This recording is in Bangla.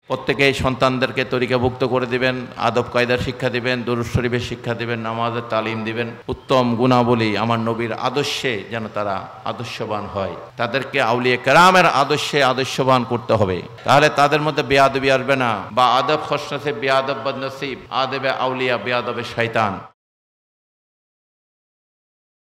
প্রত্যেকেই সন্তানদেরকে তরিকাভুক্ত করে দিবেন, আদব কায়দার শিক্ষা দিবেন, দুরূদ শরীফের শিক্ষা দিবেন, নামাজের তালিম দিবেন, উত্তম গুণাবলী আমার নবীর আদর্শে যেন তারা আদর্শবান হয়। তাদেরকে আউলিয়া কেরামের আদর্শে আদর্শবান করতে হবে, তাহলে তাদের মধ্যে বেয়াদবি আসবে না। বা আদব খসনসিব বেয়াদব বদনসিব, আদবে আউলিয়া বেয়াদবে শয়তান।